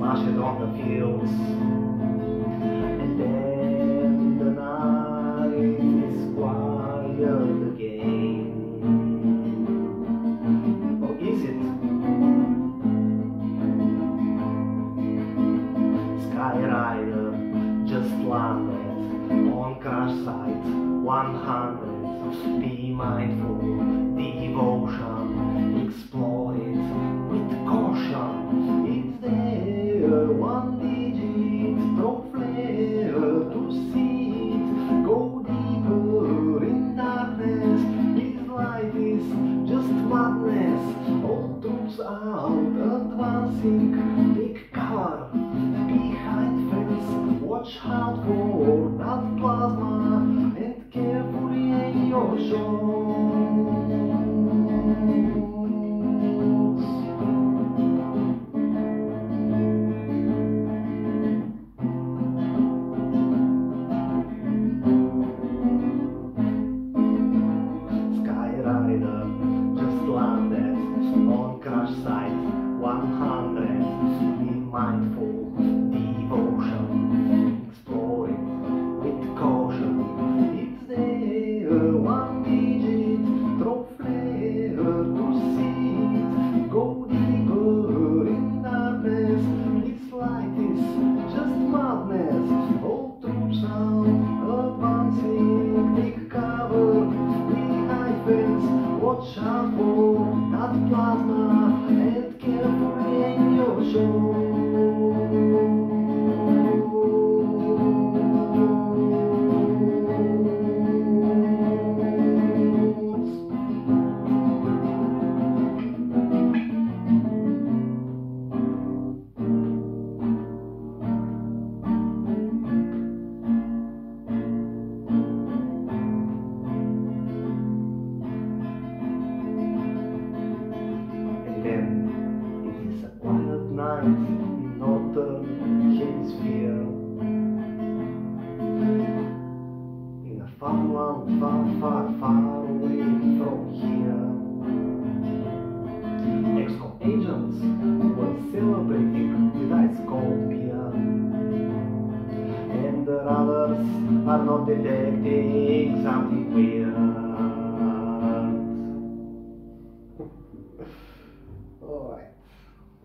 splashed on the fields. And then the night is quiet again. Or is it? Skyranger just landed on crash site 100. Be mindful, devotion, explore it with caution. It's there, one digit, throw flare to see it. Go deeper in darkness, this light is just madness. All troops out, advancing, take cover behind fence. Watch out for that plasma and carefully aim your shots. Skyranger just landed on crash site 100. Be mindful, devotion, explore it with caution. It's there, one digit, throw flare to see it. Go deeper in darkness, this light is just madness. All troops out, advancing, take cover behind fence. Watch out for that plasma and carefully aim your shots. It is a quiet night in Northern Hemisphere, in a farmland far, far, far away from here. Exco agents were celebrating with ice cold beer, and the others are not detecting something weird.